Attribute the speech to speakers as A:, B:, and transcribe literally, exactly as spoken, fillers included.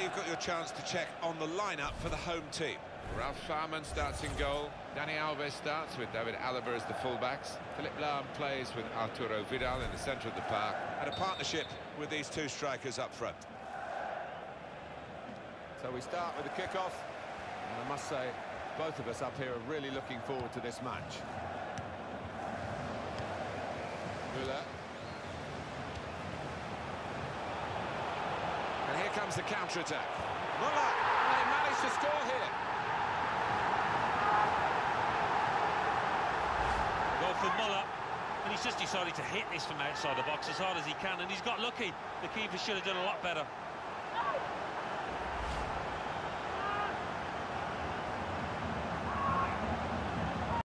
A: you've got your chance to check on the lineup for the home team.
B: Ralph Farman starts in goal. Dani Alves starts with David Alaba as the fullbacks. Philippe Lahm plays with Arturo Vidal in the centre of the park.
A: And a partnership with these two strikers up front.
C: So we start with the kick-off. And I must say, both of us up here are really looking forward to this match. Müller. And here comes the counter-attack. Müller! And they managed to score here.
D: Goal for Müller. And he's just decided to hit this from outside the box as hard as he can. And he's got lucky. The keeper should have done a lot better.